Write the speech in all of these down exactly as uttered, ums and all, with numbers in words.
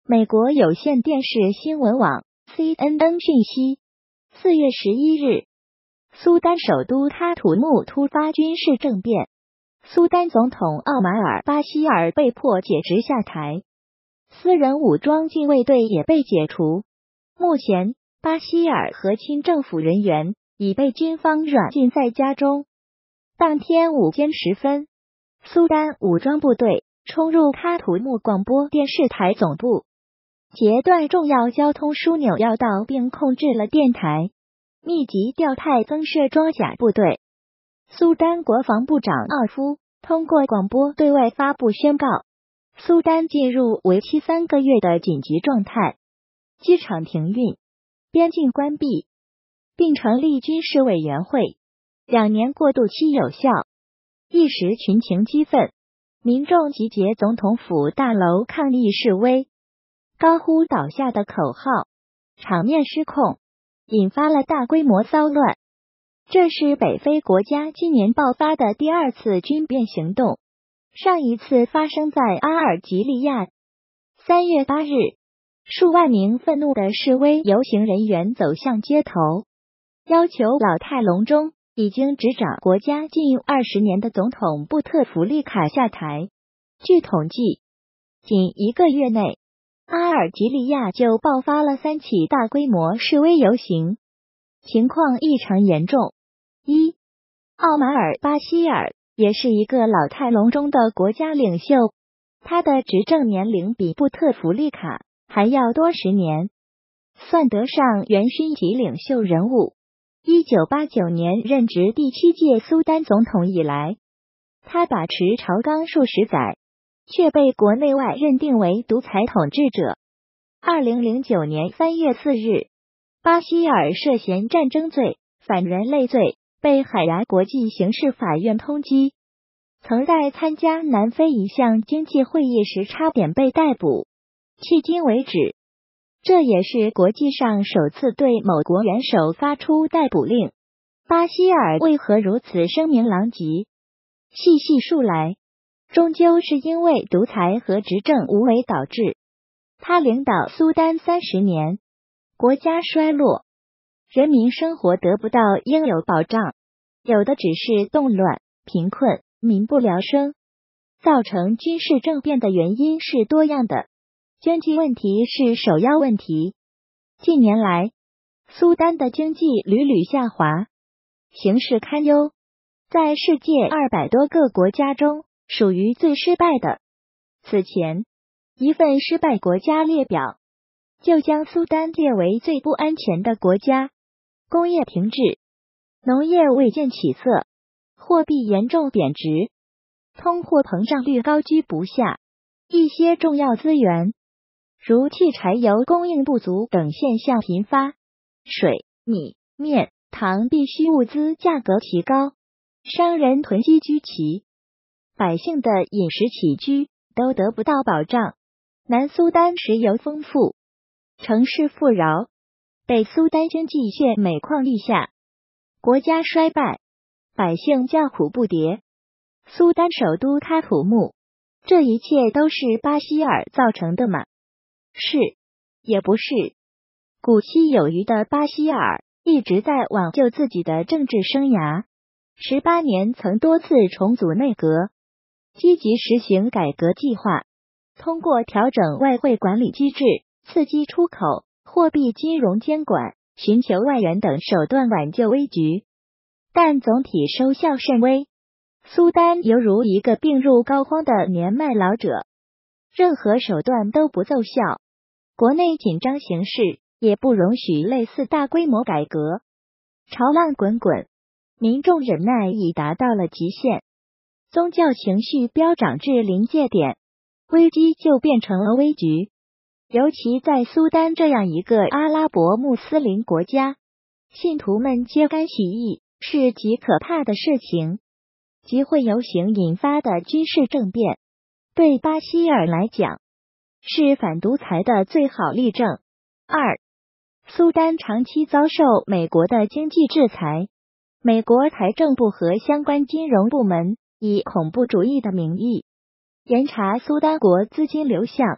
美国有线电视新闻网 C N N 讯息，四月十一日，苏丹首都喀土穆突发军事政变，苏丹总统奥马尔·巴希尔被迫解职下台，私人武装禁卫队也被解除。目前，巴希尔和亲政府人员已被军方软禁在家中。当天午间时分，苏丹武装部队冲入喀土穆广播电视台总部，截断重要交通枢纽要道，并控制了电台，密集调派增设装甲部队。苏丹国防部长奥夫通过广播对外发布宣告，苏丹进入为期三个月的紧急状态，机场停运，边境关闭，并成立军事委员会，两年过渡期有效。一时群情激愤，民众集结总统府大楼抗议示威，高呼倒下的口号，场面失控，引发了大规模骚乱。这是北非国家今年爆发的第二次军变行动，上一次发生在阿尔及利亚。三月八日，数万名愤怒的示威游行人员走向街头，要求老态龙钟、已经执掌国家近二十年的总统布特弗利卡下台。据统计，仅一个月内，阿尔及利亚就爆发了三起大规模示威游行，情况异常严重。一，奥马尔·巴希尔也是一个老态龙钟的国家领袖，他的执政年龄比布特弗利卡还要多十年，算得上元勋级领袖人物。一九八九年任职第七届苏丹总统以来，他把持朝纲数十载，却被国内外认定为独裁统治者。二零零九年三月四日，巴希尔涉嫌战争罪、反人类罪，被海牙国际刑事法院通缉，曾在参加南非一项经济会议时差点被逮捕。迄今为止，这也是国际上首次对某国元首发出逮捕令。巴希尔为何如此声名狼藉？细细数来，终究是因为独裁和执政无为导致。他领导苏丹三十年，国家衰落，人民生活得不到应有保障，有的只是动乱、贫困、民不聊生。造成军事政变的原因是多样的，经济问题是首要问题。近年来，苏丹的经济屡屡下滑，形势堪忧，在世界二百多个国家中属于最失败的。此前，一份失败国家列表就将苏丹列为最不安全的国家，工业停滞，农业未见起色，货币严重贬值，通货膨胀率高居不下，一些重要资源如汽柴油供应不足等现象频发，水、米、面、糖必需物资价格提高，商人囤积居奇，百姓的饮食起居都得不到保障。南苏丹石油丰富，城市富饶，北苏丹经济却每况愈下，国家衰败，百姓叫苦不迭。苏丹首都喀土穆，这一切都是巴希尔造成的吗？是，也不是。古稀有余的巴希尔一直在挽救自己的政治生涯，十八年曾多次重组内阁，积极实行改革计划，通过调整外汇管理机制、刺激出口、货币金融监管、寻求外援等手段挽救危局，但总体收效甚微。苏丹犹如一个病入膏肓的年迈老者，任何手段都不奏效，国内紧张形势也不容许类似大规模改革，潮浪滚滚，民众忍耐已达到了极限，宗教情绪飙涨至临界点，危机就变成了危局。尤其在苏丹这样一个阿拉伯穆斯林国家，信徒们揭竿起义是极可怕的事情。集会游行引发的军事政变，对巴希尔来讲是反独裁的最好例证。二，苏丹长期遭受美国的经济制裁，美国财政部和相关金融部门以恐怖主义的名义严查苏丹国资金流向，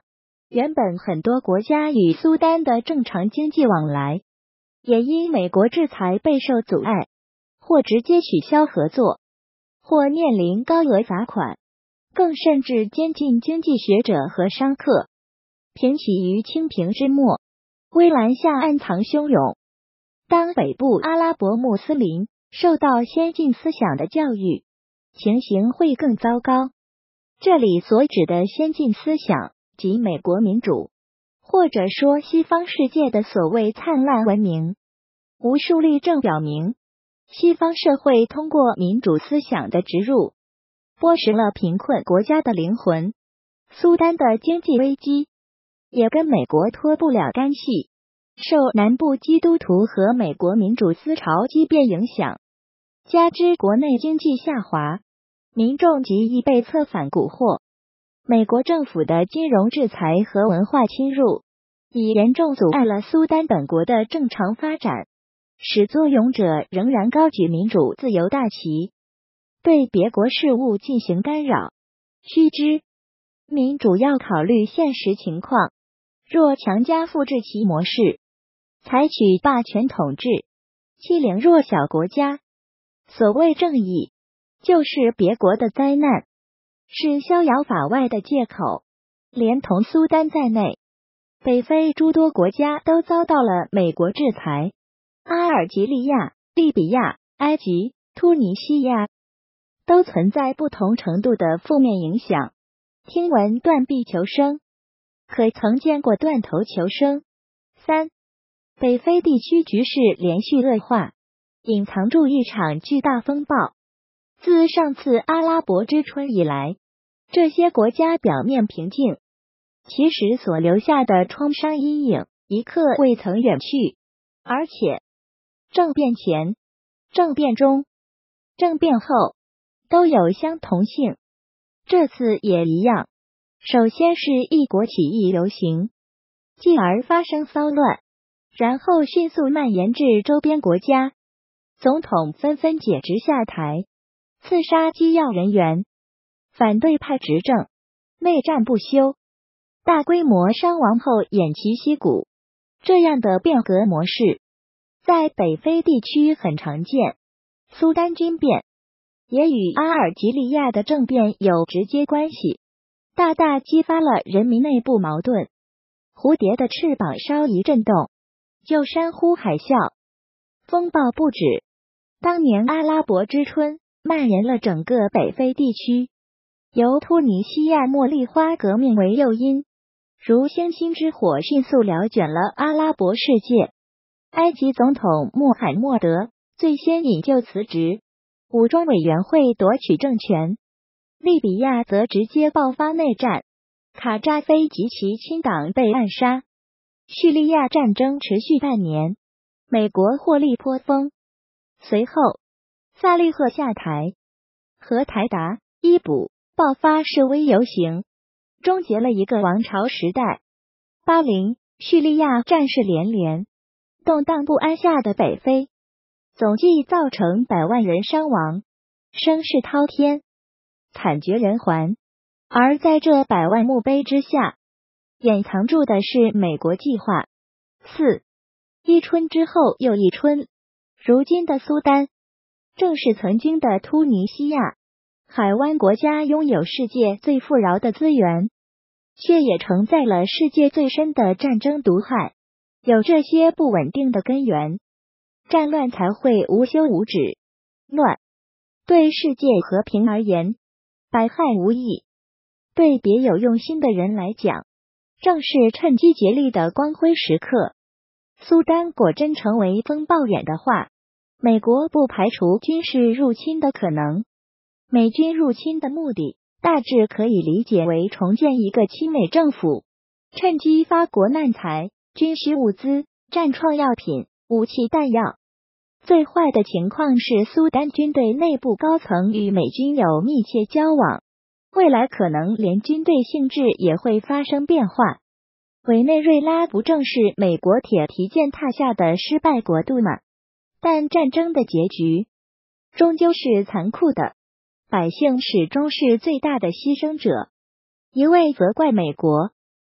原本很多国家与苏丹的正常经济往来，也因美国制裁备受阻碍，或直接取消合作，或面临高额罚款，更甚至监禁经济学者和商客。平起于清平之末，危栏下暗藏汹涌。当北部阿拉伯穆斯林受到先进思想的教育，情形会更糟糕。这里所指的先进思想，即美国民主，或者说西方世界的所谓灿烂文明。无数例证表明，西方社会通过民主思想的植入，剥蚀了贫困国家的灵魂。苏丹的经济危机也跟美国脱不了干系，受南部基督徒和美国民主思潮激变影响，加之国内经济下滑，民众极易被策反蛊惑。美国政府的金融制裁和文化侵入，已严重阻碍了苏丹本国的正常发展，始作俑者仍然高举民主自由大旗，对别国事务进行干扰。须知，民主要考虑现实情况，若强加复制其模式，采取霸权统治，欺凌弱小国家，所谓正义，就是别国的灾难，是逍遥法外的借口。连同苏丹在内，北非诸多国家都遭到了美国制裁，阿尔及利亚、利比亚、埃及、突尼西亚都存在不同程度的负面影响。听闻断臂求生，可曾见过断头求生？三、北非地区局势连续恶化，隐藏住一场巨大风暴。自上次阿拉伯之春以来，这些国家表面平静，其实所留下的创伤阴影一刻未曾远去，而且政变前、政变中、政变后都有相同性。这次也一样，首先是一国起义游行，继而发生骚乱，然后迅速蔓延至周边国家，总统纷纷解职下台，刺杀机要人员，反对派执政，内战不休，大规模伤亡后偃旗息鼓。这样的变革模式在北非地区很常见。苏丹军变也与阿尔及利亚的政变有直接关系，大大激发了人民内部矛盾。蝴蝶的翅膀稍一震动，就山呼海啸，风暴不止。当年阿拉伯之春蔓延了整个北非地区，由突尼西亚茉莉花革命为诱因，如星星之火迅速燎卷了阿拉伯世界。埃及总统穆罕默德最先引咎辞职，武装委员会夺取政权。利比亚则直接爆发内战，卡扎菲及其亲党被暗杀。叙利亚战争持续半年，美国获利颇丰。随后，萨利赫下台，和台达、伊卜爆发示威游行，终结了一个王朝时代。巴林、叙利亚战事连连，动荡不安下的北非，总计造成百万人伤亡，声势滔天，惨绝人寰。而在这百万墓碑之下，掩藏住的是美国计划。四、一春之后又一春。如今的苏丹，正是曾经的突尼西亚，海湾国家拥有世界最富饶的资源，却也承载了世界最深的战争毒害。有这些不稳定的根源，战乱才会无休无止。乱对世界和平而言，百害无益；对别有用心的人来讲，正是趁机竭力的光辉时刻。苏丹果真成为风暴眼的话，美国不排除军事入侵的可能。美军入侵的目的大致可以理解为重建一个亲美政府，趁机发国难财、军需物资、战创药品、武器弹药。最坏的情况是苏丹军队内部高层与美军有密切交往，未来可能连军队性质也会发生变化。委内瑞拉不正是美国铁蹄践踏下的失败国度吗？但战争的结局终究是残酷的，百姓始终是最大的牺牲者。一味责怪美国，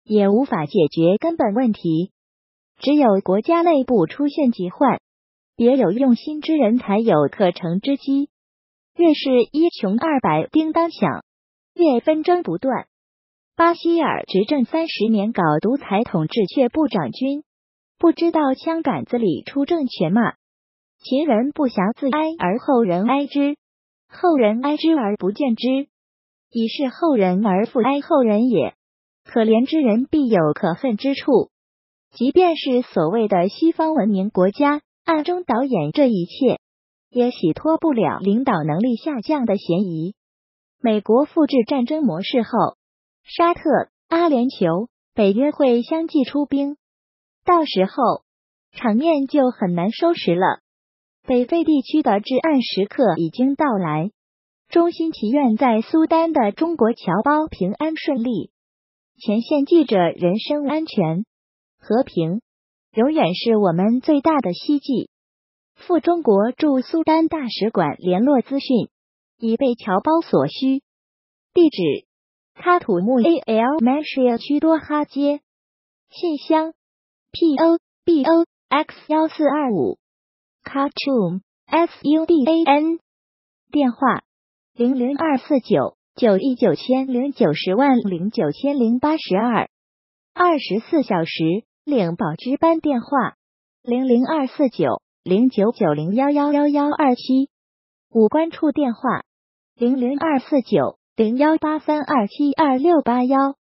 也无法解决根本问题。只有国家内部出现疾患，别有用心之人才有可乘之机。越是一穷二白叮当响，越纷争不断。巴希尔执政三十年，搞独裁统治却不掌军，不知道枪杆子里出政权吗？秦人不暇自哀而后人哀之，后人哀之而不见之，已是后人而复哀后人也。可怜之人必有可恨之处。即便是所谓的西方文明国家，暗中导演这一切，也洗脱不了领导能力下降的嫌疑。美国复制战争模式后，沙特、阿联酋、北约会相继出兵，到时候场面就很难收拾了。北非地区的至暗时刻已经到来，衷心祈愿在苏丹的中国侨胞平安顺利，前线记者人身安全。和平永远是我们最大的希冀。赴中国驻苏丹大使馆联络资讯已被侨胞所需。地址：喀土穆 A L Mashia 区多哈街。信箱 P O B O X 一四二五 Khartoum S U D A N。 电话：零零二四九九一九千零九十万零九千零八十二。二十四小时领保值班电话：零零二四九零九九零幺幺幺幺二七。武官处电话：零零二四九零幺八三二七二六八幺。